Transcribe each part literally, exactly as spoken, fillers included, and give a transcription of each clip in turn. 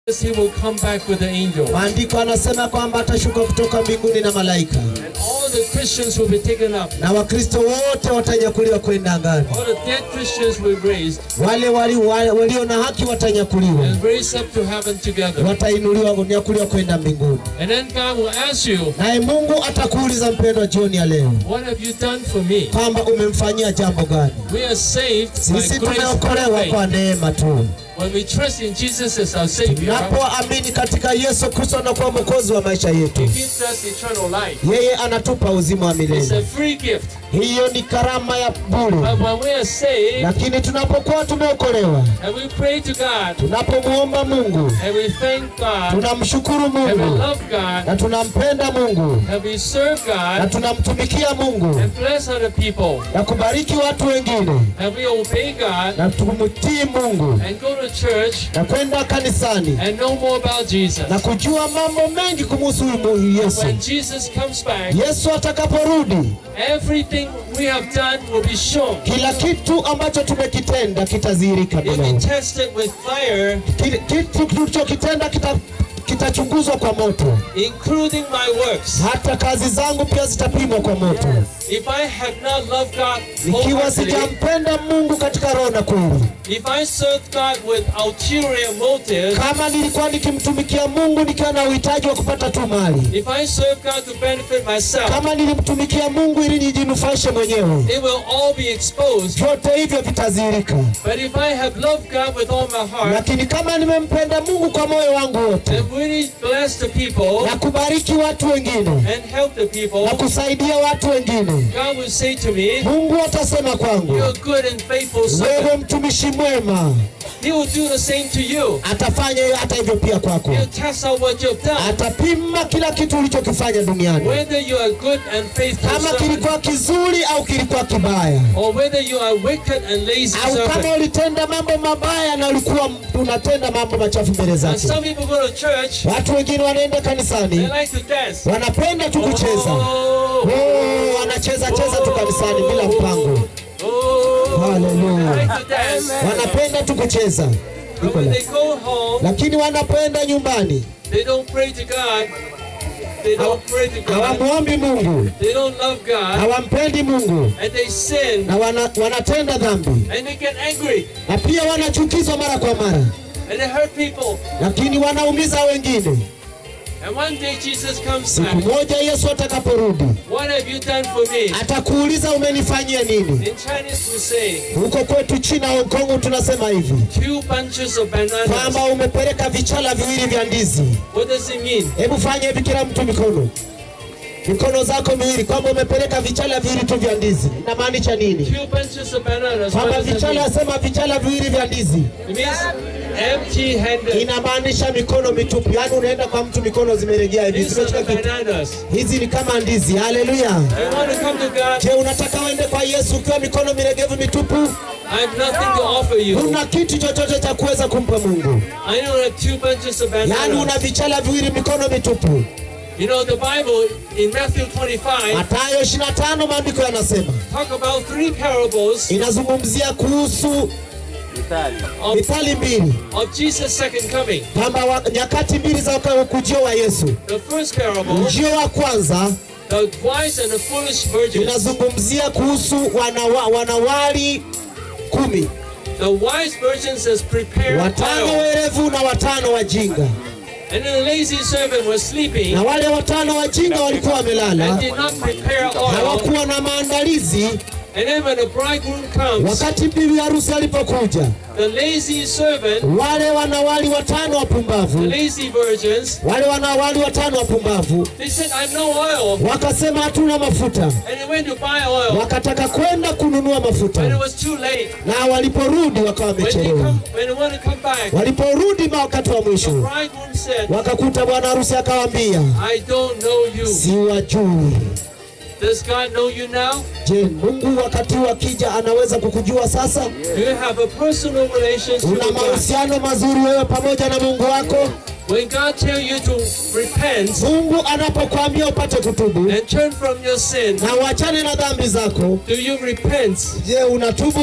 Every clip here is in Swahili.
He will come back with the angels. Maandiko anasema kwamba atashuka kutoka mbinguni na malaika. And all the Christians will be taken up. Na Wakristo wote watanyakuliwa kwenda angani. All the dead Christians will be raised. Wale walio na haki watanyakuliwa. And raised up to heaven together. Watainuliwa kunyakuliwa kwenda mbinguni. And then God will ask you. Na Mungu atakuuliza mpendwa jioni ya leo. What have you done for me? Kwamba umemfanyia jambo gani? We are saved by grace. Sisi tumeokolewa kwa neema tu. When we trust in Jesus as our Savior, tunapoamini katika Yesu Kristo na kuwa mwokozi wa maisha yetu, He gives us eternal life. Yeye anatupa uzima wa milele. It's a free gift. Hiyo ni karama ya bure. But when we are saved, lakini tunapokuwa tumeokolewa, and we pray to God, tunapomuomba Mungu, and we thank God, tunamshukuru Mungu, and we love God, na tunampenda Mungu, and we serve God, na tunamtumikia Mungu, and bless other people, na kubariki watu wengine, and we obey God, na tumtii Mungu, and go to church, na kwenda kanisani, and know more about Jesus, na kujua mambo mengi kumhusu Yesu. when Jesus comes back, Yesu atakaporudi, everything we have done will be shown. Kila kitu ambacho tumekitenda kitadhihirika It will be tested with fire. Kitu tulichokitenda kita kitachunguzwa kwa moto, including my works. Hata kazi zangu pia zitapimwa kwa moto. Yes. If I have not loved God, nikiwa sijampenda Mungu katika roho na kweli, if I serve God with ulterior motives, kama nilikuwa nikimtumikia Mungu nikiwa na uhitaji wa kupata tu mali, if I serve God to benefit myself, kama nilimtumikia Mungu ili nijinufaishe mwenyewe, it will all be exposed. Vyote hivyo vitadhihirika. But if I have loved God with all my heart, lakini kama nimempenda Mungu kwa moyo wangu wote, and really bless the people, na kubariki watu wengine, and help the people, na kusaidia watu wengine, God will say to me, Mungu atasema kwangu, you're good and faithful servant. Wewe mtumishi mwema. He will do the same to you. Atafanya hata hivyo pia kwako. He'll test out what you've done. Atapima kila kitu ulichokifanya duniani. Whether you are good and faithful kama kilikuwa kizuri au kilikuwa kibaya. Or whether you are wicked and lazy au servant. kama ulitenda mambo mabaya na ulikuwa unatenda mambo machafu mbele zake. Some people go to church. Watu wengine wanaenda kanisani. They like to dance. Wanapenda tu kucheza. Oh, oh wanacheza cheza tu kanisani bila mpango. Oh, hallelujah. Like to dance. Wanapenda tu kucheza. But when they go home, lakini wanapoenda nyumbani, they don't pray to God. They don't pray to God. Hawamuombi Mungu. They don't love God. Hawampendi Mungu. And they sin. Na wana, wanatenda dhambi. And they get angry. Na pia wanachukizwa mara kwa mara. And they hurt people. Lakini wanaumiza wengine. And one day Jesus comes back. Siku moja Yesu atakaporudi, what have you done for me? Atakuuliza umenifanyia nini? In Chinese we say, huko kwetu China, Hong Kong tunasema hivi, two bunches of bananas. Kwamba umepeleka vichala viwili vya ndizi. What does it mean? Hebu fanya hivi kila mtu mikono. Mikono zako miwili, kwamba umepeleka vichala viwili tu vya ndizi. Inamaanisha nini? Two bunches of bananas. Kwamba vichala, sema vichala viwili vya ndizi. It means empty handed. Inamaanisha mikono mitupu. Yaani unaenda kwa mtu mikono zimeregea hivi. Hizi ni kama ndizi. Haleluya. I want to come to God. Je, unataka uende kwa Yesu ukiwa mikono miregevu mitupu? I have nothing to offer you. Una kitu chochote cha kuweza kumpa Mungu. I don't have two bunches of bananas. Yaani una vichala viwili mikono mitupu. You know the Bible in Matthew twenty-five. Mathayo ishirini na tano maandiko yanasema. Talk about three parables. Inazungumzia kuhusu mithali mbili. Of Jesus' second coming. Kwamba nyakati mbili za ujio wa Yesu. The first parable. Ujio wa kwanza, the wise and the foolish virgins. Inazungumzia kuhusu wanawa, wanawali kumi. The wise virgins has prepared watano werevu na watano wajinga. And the lazy servant was sleeping. Na wale watano wajinga walikuwa wamelala. And did not prepare oil. Hawakuwa na maandalizi. And then when the bridegroom comes, wakati bibi harusi alipokuja, the lazy servant, wale wanawali watano wapumbavu, the lazy virgins, wale wanawali watano wapumbavu, they said, I have no oil. Wakasema hatuna mafuta. And they went to buy oil. Wakataka kwenda kununua mafuta. And it was too late. Na waliporudi wakawa wamechelewa. When they want to come back, waliporudi wakati wa mwisho, the bridegroom said, wakakuta bwana harusi akawaambia, I don't know you. Siwajui. Does God know you now? Je, Mungu wakati wakija anaweza kukujua sasa? Do you have a personal relationship with God? Una mahusiano mazuri wewe pamoja na Mungu wako? When God tells you to repent, Mungu anapokuambia upate kutubu and turn from your sin, na uachane na dhambi zako, do you repent? Je, unatubu?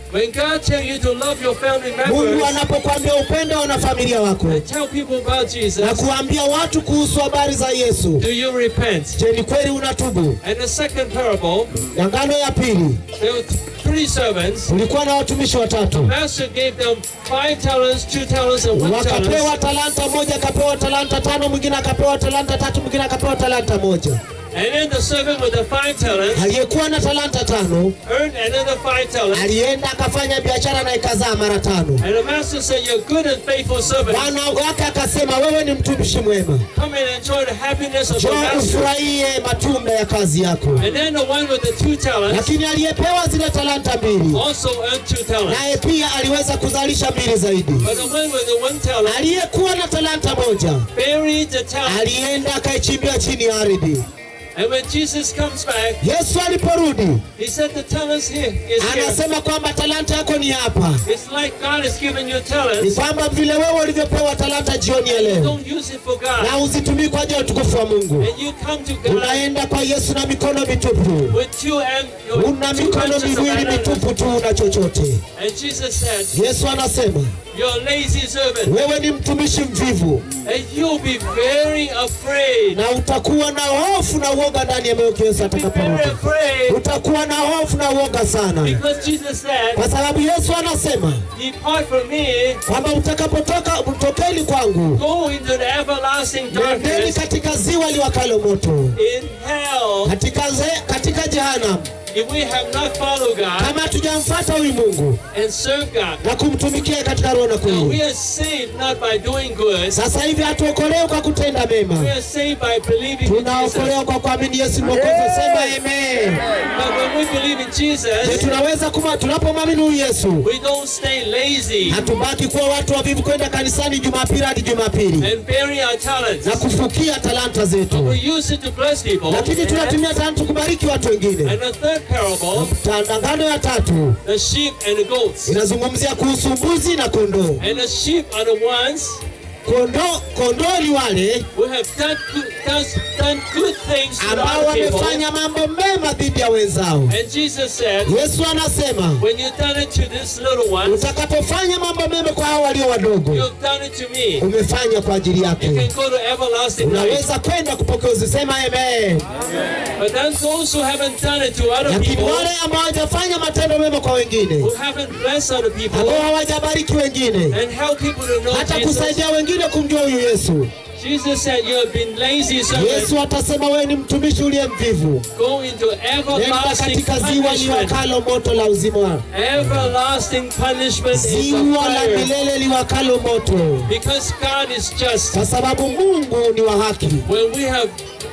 When God tells you to love your family Mungu members anapokuambia upende wana familia wako and tell people about Jesus, na kuambia watu kuhusu habari za Yesu, do you repent? je, ni kweli unatubu? And the second parable, Ngano ya pili, there were three servants. kulikuwa na watumishi watatu. Master gave them five talents, two talents, and one talent. Wakapewa talanta moja, akapewa talanta tano, mwingine akapewa talanta tatu, mwingine akapewa talanta moja. And then the servant with the five talents aliyekuwa na talanta tano earned another five talents. alienda akafanya biashara na ikazaa mara tano. And the master said, "You're good and faithful servant. Bwana wake akasema, wewe ni mtumishi mwema. Come and enjoy the happiness of your Njoo master." ufurahie matunda ya kazi yako. And then the one with the two talents Lakini aliyepewa zile talanta mbili also earned two talents. naye pia aliweza kuzalisha mbili zaidi. But the one with the one talent Aliyekuwa na talanta moja buried the talent. alienda akaichimbia chini ya ardhi. And when Jesus comes back, Yesu aliporudi he said, "The talents here is here." anasema kwamba talanta yako ni hapa. It's like God has given you Ni talents. kwamba vile wewe ulivyopewa talanta jioni ya leo Don't use it for God. na uzitumii kwa ajili ya utukufu wa Mungu. And you come to God Unaenda kwa Yesu na mikono mitupu. with two and Una two mikono bunches of miwili bananas. mitupu tu, una chochote. And Jesus said, Yesu anasema, "You're a lazy servant, wewe ni mtumishi mvivu and you'll be very afraid. na utakuwa na hofu na uoga ndani ya moyo wako Yesu Be very atakaporudi. afraid." Utakuwa na hofu na uoga sana. Because Jesus said, Kwa sababu Yesu anasema "Depart from me, kwamba utakapotoka mtokeni kwangu, go into the everlasting nendeni darkness katika ziwa liwakalo moto, in hell. katika ze, katika jehanamu, If we have not followed God kama hatujamfuata huyu Mungu and served God." na kumtumikia katika roho na Now, we kweli. are saved not by doing good. Sasa hivi hatuokolewi kwa kutenda We mema, are saved by believing in Jesus. tunaokolewa kwa kuamini Yesu Mwokozi. Sema amen. But when we believe in Je, Jesus, tunaweza kuma tunapomwamini huyu Yesu we don't stay lazy hatubaki kuwa watu wavivu kwenda kanisani Jumapili hadi Jumapili and bury our talents. na kufukia talanta zetu, We use it to bless people. lakini tunatumia talanta kubariki watu wengine. And the third parable, Ngano ya tatu the sheep and the goats. inazungumzia kuhusu mbuzi na kondoo. And the sheep are the ones Kondoo kondoo ni wale who have done good, done, done good things to ambao other people. wamefanya mambo mema dhidi ya wenzao. And Jesus said, Yesu anasema, when you've done it to this little one, utakapofanya mambo mema kwa hao walio wadogo, you've done it to me. umefanya kwa ajili You yake. can go to everlasting life. Unaweza kwenda kupokea uzima. Amen. But then those who haven't done it to other Lakini people, wale ambao hawajafanya matendo mema kwa wengine, who haven't blessed other people, ambao hawajabariki wengine, and help people to know hata Jesus, kusaidia wengine kumjua huyu Yesu, Jesus said, "You have been lazy servant. Yesu atasema wewe ni mtumishi uliye mvivu. Go into Nenda everlasting katika ziwa punishment. liwakalo moto la uzima, Everlasting punishment is the ziwa la fire. milele liwakalo moto, Because God is just. kwa sababu Mungu ni wa haki. When we have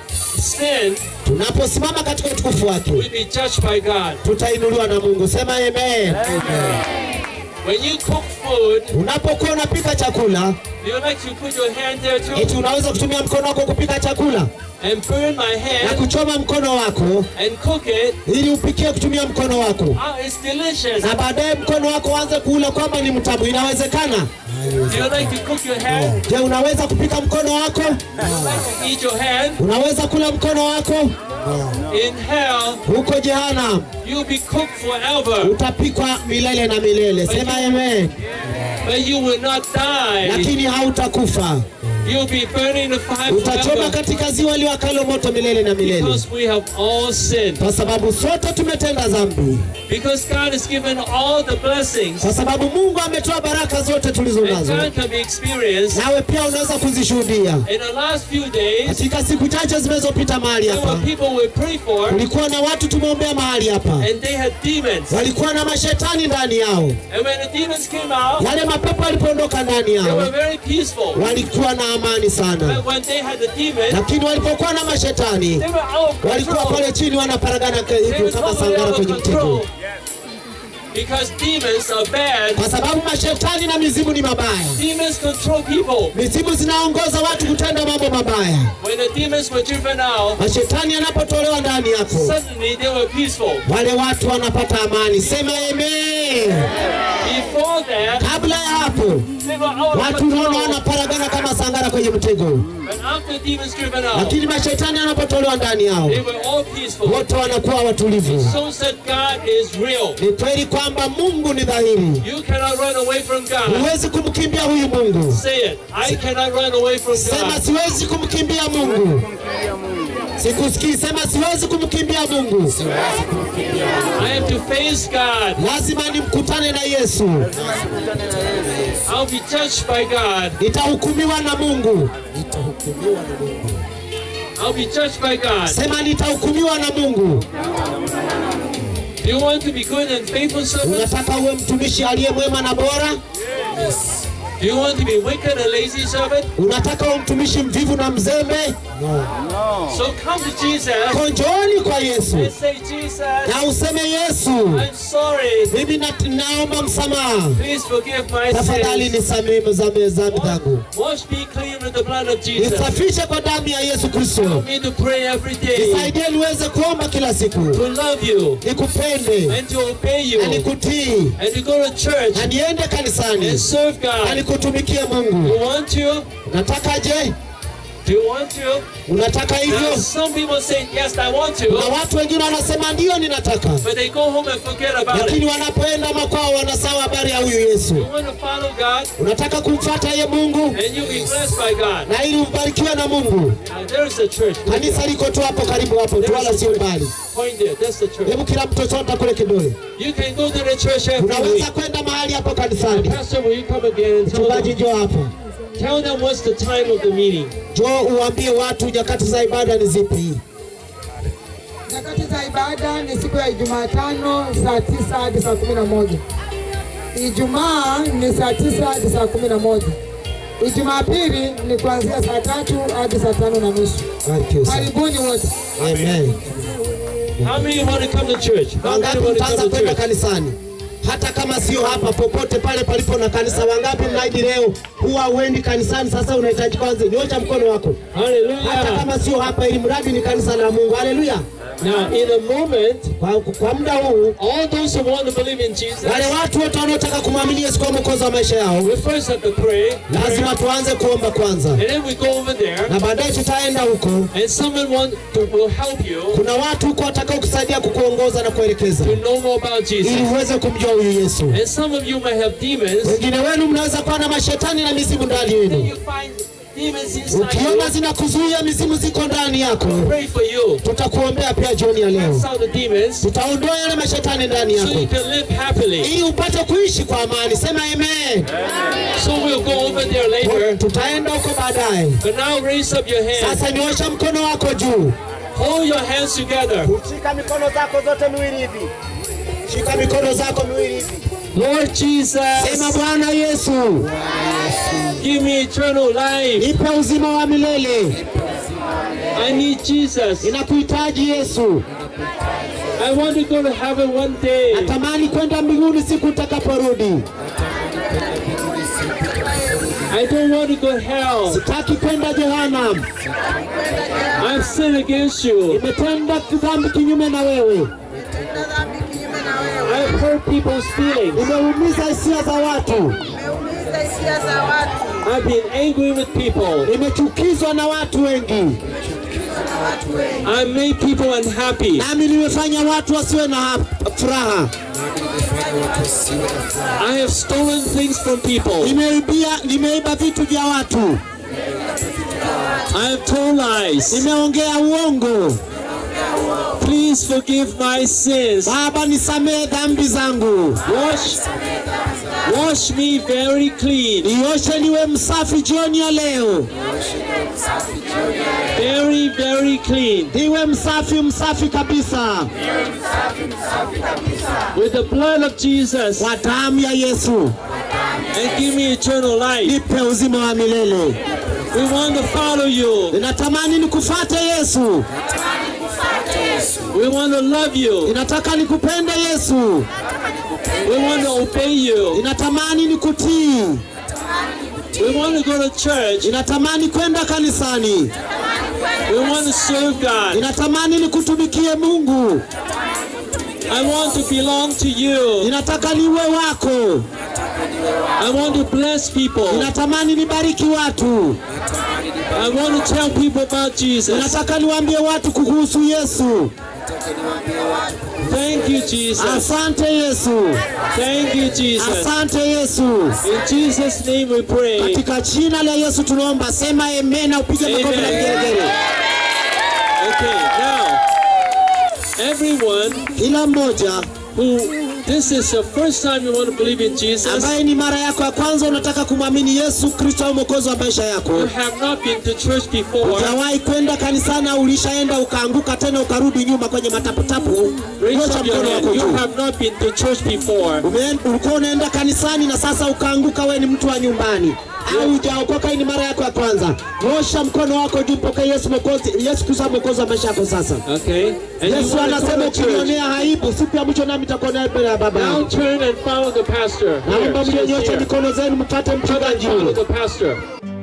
sinned, Tunaposimama katika utukufu wake, we'll be judged by God. tutainuliwa na Mungu. Sema amen. When you cook food, Unapokuwa unapika chakula, do you like to put your hand there too eti unaweza kutumia mkono wako kupika chakula and burn my na hand kuchoma mkono wako and cook it? ili upikie kutumia mkono wako, Ah, it's delicious. na baadaye mkono wako uanze kuula kwamba ni mtamu. Inawezekana? Do you like to cook your hand? Je, unaweza kupika mkono wako? Do you like to eat your hand? Unaweza kula mkono wako? In hell, Huko jehanamu you'll be cooked forever, utapikwa milele na milele. Sema amen. but you will not die. Lakini hautakufa, You'll be burning the fire utachoma forever, katika ziwa liwakalo moto milele na milele, because we have all sinned. kwa sababu sote tumetenda dhambi, Because God has given all the blessings, kwa sababu Mungu ametoa baraka zote tulizo and nazo, God can be experienced. nawe pia unaweza kuzishuhudia. In the last few days, Katika siku chache zilizopita mahali there were hapa people we prayed for, kulikuwa na watu tumeombea mahali hapa, and they had demons. walikuwa na mashetani ndani yao. And when the demons came out, Wale mapepo walipoondoka ndani they were yao very peaceful. walikuwa na amani sana, But when they had the demons, lakini walipokuwa na mashetani they were out of walikuwa control. pale chini wanaparagana They hivyo were kama totally sangara out of kwenye mtego, control. Because demons are bad. kwa sababu mashetani na mizimu ni mabaya. Demons control people. Mizimu zinaongoza watu kutenda mambo mabaya. When the demons were driven out, Mashetani yanapotolewa ndani yako, suddenly they were peaceful. wale watu wanapata amani. Sema amen. before that, Kabla ya hapo they were out of watu unaona control. wanaparagana kama sangara kwenye mtego. And after demons driven out, Lakini mashetani yanapotolewa ndani yao, they were all peaceful. wote wanakuwa watulivu. So said God is real. Ni kweli kwamba Mungu ni dhahiri. You cannot run away from God. Huwezi kumkimbia huyu Mungu. Say it. I cannot run away from Sema God. siwezi kumkimbia Mungu. Sikusikii, sema siwezi kumkimbia Mungu. I have to face God. Lazima nimkutane na Yesu. I'll be judged by God. Nitahukumiwa na Mungu. I'll be judged by God. Sema nitahukumiwa na Mungu. Do you want to be good and faithful servant? Unataka uwe mtumishi aliye mwema na bora? Do you want to be wicked and lazy servant? Unataka uwe mtumishi mvivu na mzembe? So come to Jesus Konjooni kwa Yesu. and say, Jesus, Na useme Yesu, I'm sorry. mimi na- naomba msamaha. Please forgive my Tafadhali sins. nisamehe dhambi zangu. Wash me clean with the blood of Jesus. Nisafishe kwa damu ya Yesu Kristo. Help me to pray every day, Nisaidie niweze kuomba kila siku. to love you, Nikupende and to obey you, na nikutii and to go to church na niende kanisani and serve na God. nikutumikie Mungu. You want to? Unataka je? Do you want to? Unataka Now, hivyo? some people say, yes, I want Na to, watu wengine wanasema ndio ninataka. but they go home and forget about Lakini it. wanapoenda makwao wanasahau habari ya huyu Yesu. You want to follow God, Unataka kumfuata yeye Mungu and you'll be blessed by God. na ili ubarikiwe na Mungu. Now, there's a church. Kanisa liko tu hapo karibu hapo tu, wala sio mbali. Point there. That's the church. Hebu kila mtu chota kule kidole. You can go to the church every week. Unaweza kwenda mahali hapo kanisani. Pastor, will you come again and tell Mchungaji them, njoo hapo. tell them what's the time of the meeting? Njoo uambie watu nyakati za ibada ni zipi. Nyakati za ibada ni siku ya Jumatano saa tisa hadi saa kumi na moja. Ijumaa ni saa tisa hadi saa kumi na moja. Ijumaa pili ni kuanzia saa tatu hadi saa tano na nusu. Karibuni wote. Amen. How many want to come to church? How many Wangapi want to mtaanza come to kwenda church? kanisani? Hata kama sio hapa, popote pale palipo na kanisa. Wangapi mnaidi leo huwa uendi kanisani? Sasa unahitaji kwanza nyosha mkono wako. Hata Hallelujah. kama sio hapa, ili mradi ni kanisa la Mungu. Haleluya. Now, in a moment, Kwa, kwa muda huu all those who want to believe in Jesus, wale watu wote wanaotaka kumwamini Yesu kwa mwokozi wa maisha yao, we first have to pray, lazima tuanze kuomba kwanza, and then we go over there, na baadaye tutaenda huko. and someone want to, will help you Kuna watu huko watakao kusaidia kukuongoza na kuelekeza to know more about Jesus. ili uweze kumjua huyu Yesu. And some of you may have demons. Wengine wenu mnaweza kuwa na mashetani na mizimu ndani Then yenu. you find demons inside Ukiona you. zinakuzuia, mizimu ziko ndani yako, Pray for you. tutakuombea pia jioni ya leo. Cast out the demons Tutaondoa yale mashetani ndani so yako you can live happily. ili upate kuishi kwa amani. Sema amen. So we'll go over there later. Tutaenda huko baadaye. But now raise up your hand. Sasa nyosha mkono wako juu. Hold your hands together. Shika mikono zako zote miwili hivi. Shika mikono zako miwili hivi. Lord Jesus, Sema Bwana Yesu, give me eternal life. nipe uzima wa milele. I need Jesus. Ninakuhitaji Yesu. I want to go to heaven one day. Natamani kwenda mbinguni siku utakaporudi. I don't want to go hell. Sitaki kwenda jehanamu. I've sinned against you. Nimetenda dhambi kinyume na wewe. I've hurt people's feelings. Nimeumiza hisia za watu. I've been angry with people. Nimechukizwa na watu wengi. I made people unhappy. Nami nimefanya watu wasiwe na hap- furaha. I have stolen things from people. Nimeibia, nimeiba vitu vya watu. I have told lies. Nimeongea uongo. Please forgive my sins. Baba, nisamehe dhambi zangu. Wash, wash me very clean. Nioshe niwe msafi jioni ya leo. Very, very clean. Niwe msafi msafi kabisa. With the blood of Jesus. Kwa damu ya Yesu. And give me eternal life. Nipe uzima wa milele. We want to follow you. Ninatamani nikufuate Yesu. We want to love you. Ninataka nikupende Yesu. We want to obey you. Ninatamani nikutii. We want to go to church. Ninatamani kwenda kanisani. We want to serve God. Ninatamani nikutumikie Mungu. I want to belong to you. Ninataka niwe wako. I want to bless people. Ninatamani nibariki watu. I want to tell people about Jesus. Nataka niwaambie watu kuhusu Yesu. Thank you, Jesus. Asante Yesu. Thank you, Jesus. Asante Yesu. In Jesus' name we pray. Katika jina la Yesu tunaomba, sema amen na upige makofi na vigelegele. Okay, now everyone kila mmoja who this is the first time you want to believe in Jesus, ambaye ni mara yako ya kwanza unataka kumwamini Yesu Kristo mwokozi wa maisha yako, you have not been to church before, hujawahi kwenda kanisani, ulishaenda ukaanguka tena ukarudi nyuma kwenye mataputapu, raise up your hand. You have not been to church before, ulikuwa unaenda kanisani na sasa ukaanguka, wewe ni mtu wa nyumbani au hujaokoka, ni mara yako ya kwanza, nyosha mkono wako juu, pokea Yesu mwokozi, Yesu Kristo mwokozi wa maisha yako sasa. Okay. And Yesu anasema ukionea aibu, siku ya mwisho nami nitakuonea mbele ya Baba. Now turn and follow the pastor. Naomba mnyoshe mikono zenu mpate mchungaji. Follow the pastor.